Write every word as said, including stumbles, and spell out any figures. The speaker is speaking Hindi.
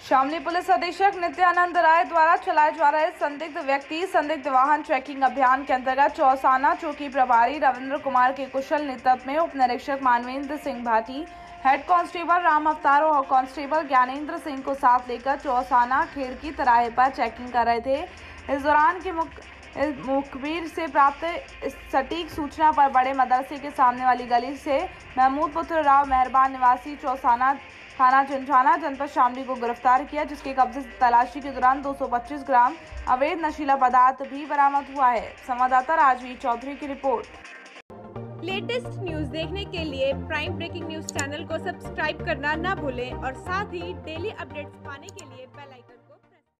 शामली पुलिस अधीक्षक नित्यानंद राय द्वारा चलाए जा रहे संदिग्ध व्यक्ति संदिग्ध वाहन ट्रैकिंग अभियान के अंतर्गत चौसाना चौकी प्रभारी रविंद्र कुमार के कुशल नेतृत्व में उप निरीक्षक मानवेंद्र सिंह भाटी, हेड कांस्टेबल राम अवतार और कांस्टेबल ज्ञानेंद्र सिंह को साथ लेकर चौसाना खेड़की तिराहे पर चेकिंग कर रहे थे। इस दौरान के मुख मुखबिर से प्राप्त सटीक सूचना पर बड़े मदरसे के सामने वाली गली से महमूद पुत्र राव मेहरबान निवासी चौसाना थाना चिंचाना जनपद शामली को गिरफ्तार किया, जिसके कब्जे से तलाशी के दौरान दो सौ पच्चीस ग्राम अवैध नशीला पदार्थ भी बरामद हुआ है। संवाददाता राजवीर चौधरी की रिपोर्ट। लेटेस्ट न्यूज देखने के लिए प्राइम ब्रेकिंग न्यूज चैनल को सब्सक्राइब करना ना भूलें और साथ ही डेली अपडेट्स पाने के लिए बेल आइकन